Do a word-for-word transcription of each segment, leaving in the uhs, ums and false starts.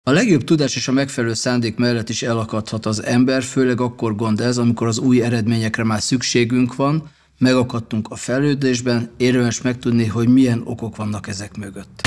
A legjobb tudás és a megfelelő szándék mellett is elakadhat az ember, főleg akkor gond ez, amikor az új eredményekre már szükségünk van, megakadtunk a fejlődésben, érdemes megtudni, hogy milyen okok vannak ezek mögött.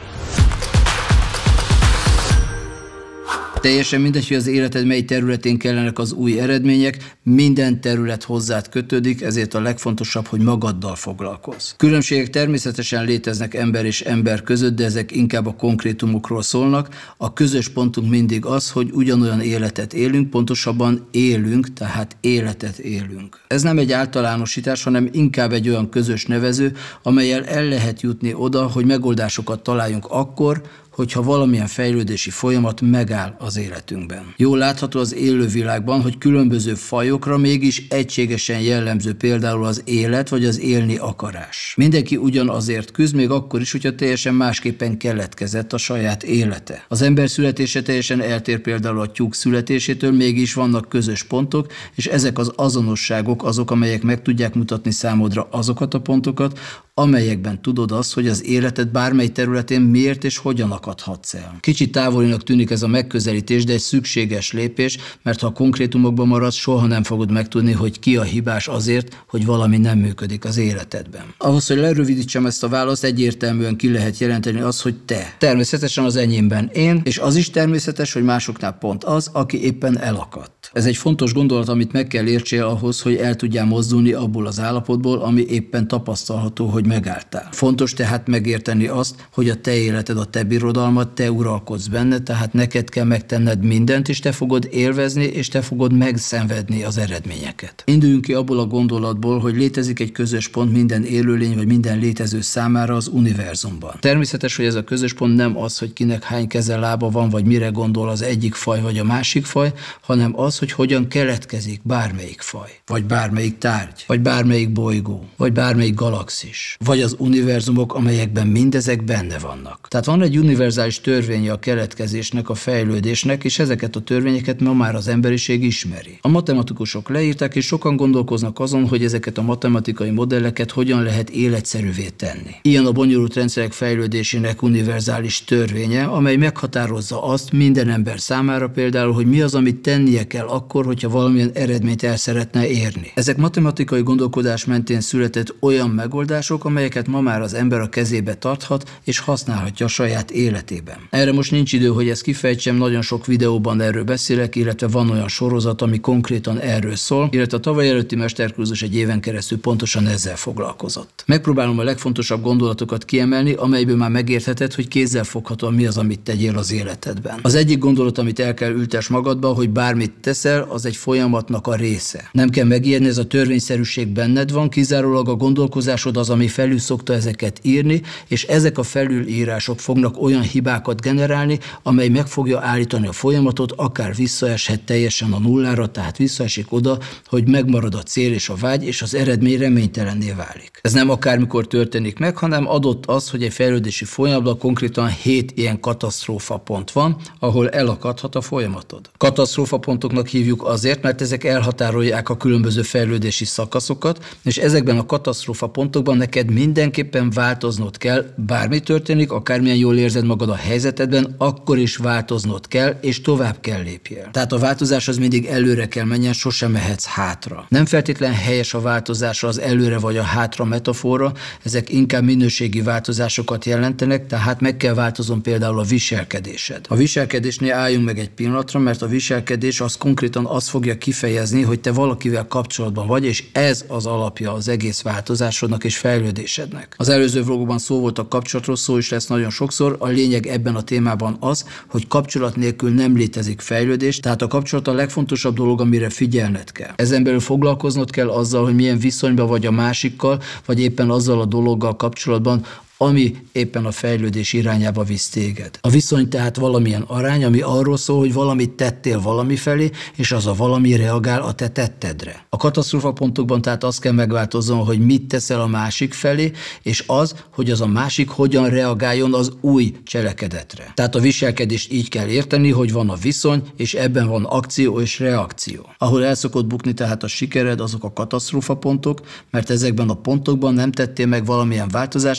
Teljesen mindegy, hogy az életed mely területén kellenek az új eredmények, minden terület hozzád kötődik, ezért a legfontosabb, hogy magaddal foglalkozz. Különbségek természetesen léteznek ember és ember között, de ezek inkább a konkrétumokról szólnak. A közös pontunk mindig az, hogy ugyanolyan életet élünk, pontosabban élünk, tehát életet élünk. Ez nem egy általánosítás, hanem inkább egy olyan közös nevező, amellyel el lehet jutni oda, hogy megoldásokat találjunk akkor, hogyha valamilyen fejlődési folyamat megáll az életünkben. Jól látható az élővilágban, hogy különböző fajokra mégis egységesen jellemző például az élet vagy az élni akarás. Mindenki ugyanazért küzd, még akkor is, hogyha teljesen másképpen keletkezett a saját élete. Az ember születése teljesen eltér például a tyúk születésétől, mégis vannak közös pontok, és ezek az azonosságok azok, amelyek meg tudják mutatni számodra azokat a pontokat, amelyekben tudod azt, hogy az életed bármely területén miért és hogyan akadhatsz el. Kicsit távolinak tűnik ez a megközelítés, de egy szükséges lépés, mert ha a konkrétumokban maradsz, soha nem fogod megtudni, hogy ki a hibás azért, hogy valami nem működik az életedben. Ahhoz, hogy lerövidítsem ezt a választ, egyértelműen ki lehet jelenteni azt, hogy te. Természetesen az enyémben én, és az is természetes, hogy másoknál pont az, aki éppen elakadt. Ez egy fontos gondolat, amit meg kell értsél ahhoz, hogy el tudjál mozdulni abból az állapotból, ami éppen tapasztalható, hogy megálltál. Fontos tehát megérteni azt, hogy a te életed a te birodalmad, te uralkodsz benne, tehát neked kell megtenned mindent, és te fogod élvezni, és te fogod megszenvedni az eredményeket. Induljunk ki abból a gondolatból, hogy létezik egy közös pont minden élőlény, vagy minden létező számára az univerzumban. Természetes, hogy ez a közös pont nem az, hogy kinek hány keze, lába van, vagy mire gondol az egyik faj, vagy a másik faj, hanem az, hogy hogyan keletkezik bármelyik faj, vagy bármelyik tárgy, vagy bármelyik bolygó, vagy bármelyik galaxis, vagy az univerzumok, amelyekben mindezek benne vannak. Tehát van egy univerzális törvénye a keletkezésnek, a fejlődésnek, és ezeket a törvényeket ma már az emberiség ismeri. A matematikusok leírták, és sokan gondolkoznak azon, hogy ezeket a matematikai modelleket hogyan lehet életszerűvé tenni. Ilyen a bonyolult rendszerek fejlődésének univerzális törvénye, amely meghatározza azt minden ember számára például, hogy mi az, amit tennie kell akkor, hogyha valamilyen eredményt el szeretne érni. Ezek matematikai gondolkodás mentén született olyan megoldások, amelyeket ma már az ember a kezébe tarthat és használhatja a saját életében. Erre most nincs idő, hogy ezt kifejtsem, nagyon sok videóban erről beszélek, illetve van olyan sorozat, ami konkrétan erről szól, illetve a tavaly előtti mesterkurzus egy éven keresztül pontosan ezzel foglalkozott. Megpróbálom a legfontosabb gondolatokat kiemelni, amelyből már megértheted, hogy kézzelfoghatóan mi az, amit tegyél az életedben. Az egyik gondolat, amit el kell ültess magadba, hogy bármit teszel, az egy folyamatnak a része. Nem kell megijedni, ez a törvényszerűség benned van, kizárólag a gondolkozásod az, ami felül szokta ezeket írni, és ezek a felülírások fognak olyan hibákat generálni, amely meg fogja állítani a folyamatot, akár visszaeshet teljesen a nullára, tehát visszaesik oda, hogy megmarad a cél és a vágy, és az eredmény reménytelenné válik. Ez nem akármikor történik meg, hanem adott az, hogy egy fejlődési folyamatban konkrétan hét ilyen katasztrófa pont van, ahol elakadhat a folyamatod. Katasztrófa pontoknak hívjuk azért, mert ezek elhatárolják a különböző fejlődési szakaszokat, és ezekben a katasztrófa pontokban neked mindenképpen változnod kell, bármi történik, akármilyen jól érzed magad a helyzetedben, akkor is változnod kell, és tovább kell lépjél. Tehát a változás az mindig előre kell menjen, sosem mehetsz hátra. Nem feltétlen helyes a változásra az előre vagy a hátra metafora, ezek inkább minőségi változásokat jelentenek, tehát meg kell változon például a viselkedésed. A viselkedésnél álljunk meg egy pillanatra, mert a viselkedés az konkrétan azt fogja kifejezni, hogy te valakivel kapcsolatban vagy, és ez az alapja az egész változásodnak és fejlődésednek. Az előző vlogban szó volt a kapcsolatról, szó is lesz nagyon sokszor, a lényeg ebben a témában az, hogy kapcsolat nélkül nem létezik fejlődés, tehát a kapcsolat a legfontosabb dolog, amire figyelned kell. Ezen belül foglalkoznod kell azzal, hogy milyen viszonyban vagy a másikkal, vagy éppen azzal a dologgal kapcsolatban, ami éppen a fejlődés irányába visz téged. A viszony tehát valamilyen arány, ami arról szól, hogy valamit tettél valami felé, és az a valami reagál a te tettedre. A katasztrófa pontokban tehát azt kell megváltozzon, hogy mit teszel a másik felé, és az, hogy az a másik hogyan reagáljon az új cselekedetre. Tehát a viselkedést így kell érteni, hogy van a viszony, és ebben van akció és reakció. Ahol el szokott bukni tehát a sikered, azok a katasztrófa pontok, mert ezekben a pontokban nem tettél meg valamilyen változást, ami fel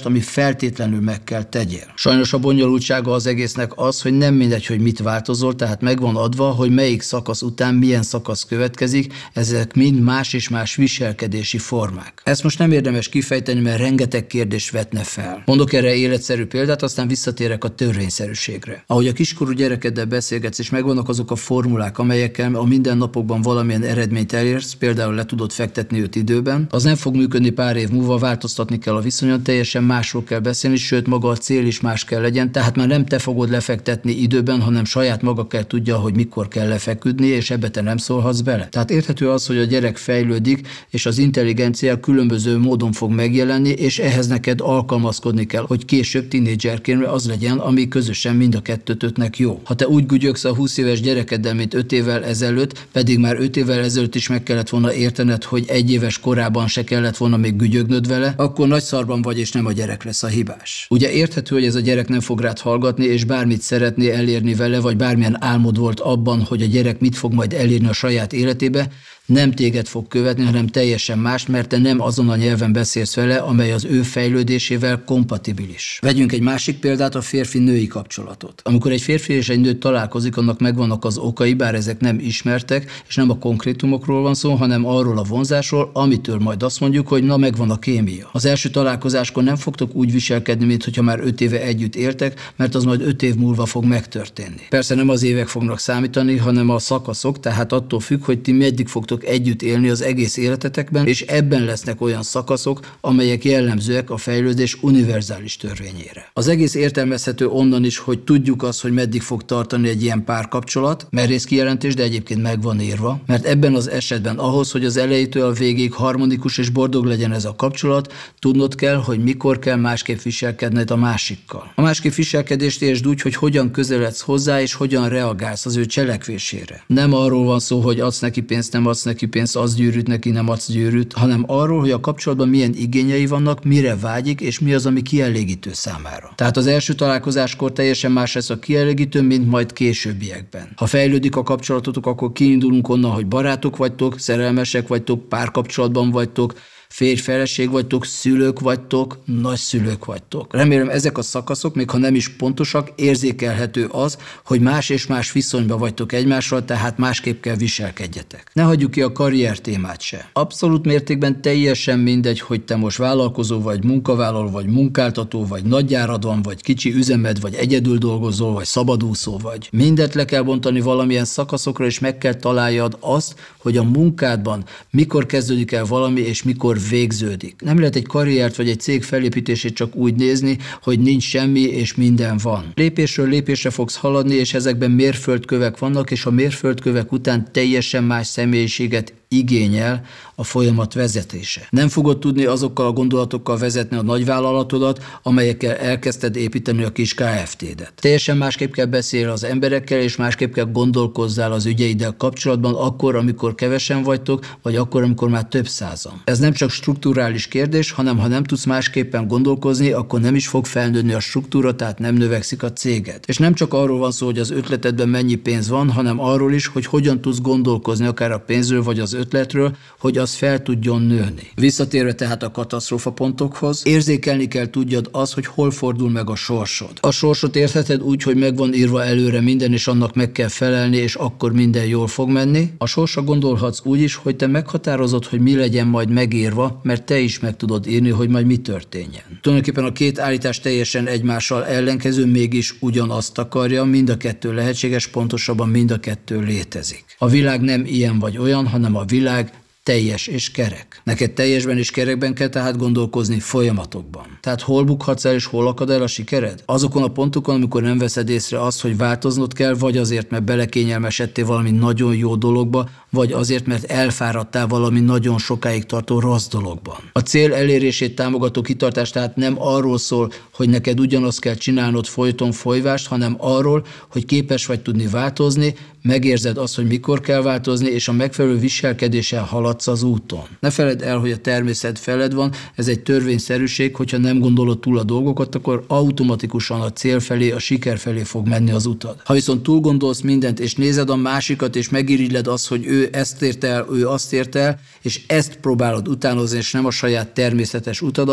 feltétlenül meg kell tegyél. Sajnos a bonyolultsága az egésznek az, hogy nem mindegy, hogy mit változol, tehát megvan adva, hogy melyik szakasz után milyen szakasz következik, ezek mind más és más viselkedési formák. Ezt most nem érdemes kifejteni, mert rengeteg kérdést vetne fel. Mondok erre életszerű példát, aztán visszatérek a törvényszerűségre. Ahogy a kiskorú gyerekeddel beszélgetsz, és megvannak azok a formulák, amelyekkel a mindennapokban valamilyen eredményt elérsz, például le tudod fektetni őt időben, az nem fog működni pár év múlva, változtatni kell a viszonyon, teljesen másról kell beszélni, sőt maga a cél is más kell legyen, tehát már nem te fogod lefektetni időben, hanem saját maga kell tudja, hogy mikor kell lefeküdni, és ebbe te nem szólhatsz bele. Tehát érthető az, hogy a gyerek fejlődik, és az intelligencia különböző módon fog megjelenni, és ehhez neked alkalmazkodni kell, hogy később tínédzserként az legyen, ami közösen mind a kettőtöknek jó. Ha te úgy gügyöksz a húsz éves gyerekeddel, mint öt évvel ezelőtt, pedig már öt évvel ezelőtt is meg kellett volna értened, hogy egy éves korában se kellett volna még gügyögnöd vele, akkor nagy szarban vagy, és nem a gyerek lesz a hibás. Ugye érthető, hogy ez a gyerek nem fog rád hallgatni, és bármit szeretné elérni vele, vagy bármilyen álmod volt abban, hogy a gyerek mit fog majd elérni a saját életébe, nem téged fog követni, hanem teljesen más, mert te nem azon a nyelven beszélsz vele, amely az ő fejlődésével kompatibilis. Vegyünk egy másik példát, a férfi-női kapcsolatot. Amikor egy férfi és egy nő találkozik, annak megvannak az okai, bár ezek nem ismertek, és nem a konkrétumokról van szó, hanem arról a vonzásról, amitől majd azt mondjuk, hogy na, megvan a kémia. Az első találkozáskor nem fogtok úgy viselkedni, mintha már öt éve együtt éltek, mert az majd öt év múlva fog megtörténni. Persze nem az évek fognak számítani, hanem a szakaszok, tehát attól függ, hogy ti meddig fogtok együtt élni az egész életetekben, és ebben lesznek olyan szakaszok, amelyek jellemzőek a fejlődés univerzális törvényére. Az egész értelmezhető onnan is, hogy tudjuk azt, hogy meddig fog tartani egy ilyen párkapcsolat, merész kijelentés, de egyébként meg van írva, mert ebben az esetben ahhoz, hogy az elejétől a végéig harmonikus és boldog legyen ez a kapcsolat, tudnod kell, hogy mikor kell másképp viselkedned a másikkal. A másképp viselkedést értsd úgy, hogy hogyan közeledsz hozzá, és hogyan reagálsz az ő cselekvésére. Nem arról van szó, hogy adsz neki pénzt, nem adsz neki pénzt, az gyűrűt neki, nem adsz gyűrűt, hanem arról, hogy a kapcsolatban milyen igényei vannak, mire vágyik, és mi az, ami kielégítő számára. Tehát az első találkozáskor teljesen más lesz a kielégítő, mint majd későbbiekben. Ha fejlődik a kapcsolatotok, akkor kiindulunk onnan, hogy barátok vagytok, szerelmesek vagytok, párkapcsolatban vagytok, férj-feleség vagytok, szülők vagytok, nagyszülők vagytok. Remélem ezek a szakaszok, még ha nem is pontosak, érzékelhető az, hogy más és más viszonyban vagytok egymással, tehát másképp kell viselkedjetek. Ne hagyjuk ki a karrier témát se. Abszolút mértékben teljesen mindegy, hogy te most vállalkozó vagy, munkavállaló vagy, munkáltató vagy, nagygyárad van, vagy kicsi üzemed, vagy egyedül dolgozol, vagy szabadúszó vagy. Mindent le kell bontani valamilyen szakaszokra, és meg kell találjad azt, hogy a munkádban mikor kezdődik el valami, és mikor végződik. Nem lehet egy karriert vagy egy cég felépítését csak úgy nézni, hogy nincs semmi és minden van. Lépésről lépésre fogsz haladni, és ezekben mérföldkövek vannak, és a mérföldkövek után teljesen más személyiséget igényel a folyamat vezetése. Nem fogod tudni azokkal a gondolatokkal vezetni a nagyvállalatodat, amelyekkel elkezdted építeni a kis ká ef té-det. Teljesen másképp kell beszélni az emberekkel, és másképp kell gondolkozzál az ügyeiddel kapcsolatban akkor, amikor kevesen vagytok, vagy akkor, amikor már több százan. Ez nem csak strukturális kérdés, hanem ha nem tudsz másképpen gondolkozni, akkor nem is fog felnőni a struktúra, tehát nem növekszik a céged. És nem csak arról van szó, hogy az ötletedben mennyi pénz van, hanem arról is, hogy hogyan tudsz gondolkozni akár a pénzről vagy az ötletről, hogy az fel tudjon nőni. Visszatérve tehát a katasztrófa pontokhoz, érzékelni kell tudjad az, hogy hol fordul meg a sorsod. A sorsot értheted úgy, hogy meg van írva előre minden, és annak meg kell felelni, és akkor minden jól fog menni. A sorsra gondolhatsz úgy is, hogy te meghatározod, hogy mi legyen majd megírva, mert te is meg tudod írni, hogy majd mi történjen. Tulajdonképpen a két állítás teljesen egymással ellenkező, mégis ugyanazt akarja, mind a kettő lehetséges, pontosabban mind a kettő létezik. A világ nem ilyen vagy olyan, hanem a világ teljes és kerek. Neked teljesben és kerekben kell tehát gondolkozni folyamatokban. Tehát hol bukhatsz el és hol akad el a sikered? Azokon a pontokon, amikor nem veszed észre azt, hogy változnod kell, vagy azért, mert belekényelmesedtél valami nagyon jó dologba, vagy azért, mert elfáradtál valami nagyon sokáig tartó rossz dologban. A cél elérését támogató kitartás tehát nem arról szól, hogy neked ugyanazt kell csinálnod folyton folyvást, hanem arról, hogy képes vagy tudni változni, megérzed azt, hogy mikor kell változni, és a megfelelő viselkedéssel haladsz az úton. Ne feledd el, hogy a természet feled van, ez egy törvényszerűség, hogyha nem gondolod túl a dolgokat, akkor automatikusan a cél felé, a siker felé fog menni az utad. Ha viszont túl gondolsz mindent, és nézed a másikat, és megirigyled azt, hogy ő ezt ért el, ő azt ért el, és ezt próbálod utánozni, és nem a saját természetes utadat,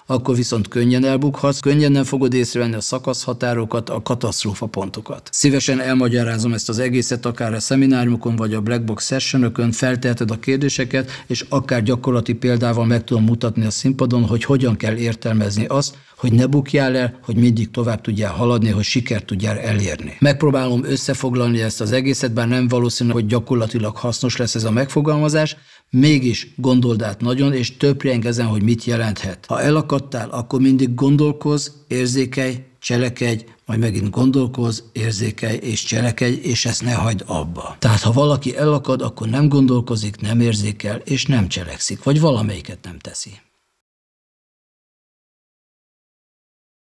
akkor viszont könnyen elbukhatsz, könnyen nem fogod észrevenni a szakaszhatárokat, a katasztrófa pontokat. Szívesen elmagyarázom ezt az egészet, akár a szemináriumokon vagy a Black Box sessionökön, felteheted a kérdéseket, és akár gyakorlati példával meg tudom mutatni a színpadon, hogy hogyan kell értelmezni azt, hogy ne bukjál el, hogy mindig tovább tudjál haladni, hogy sikert tudjál elérni. Megpróbálom összefoglalni ezt az egészet, bár nem valószínű, hogy gyakorlatilag hasznos lesz ez a megfogalmazás, mégis gondold át nagyon, és töpreng ezen, hogy mit jelenthet. Ha elakadtál, akkor mindig gondolkozz, érzékelj, cselekedj, majd megint gondolkozz, érzékelj és cselekedj, és ezt ne hagyd abba. Tehát ha valaki elakad, akkor nem gondolkozik, nem érzékel, és nem cselekszik, vagy valamelyiket nem teszi.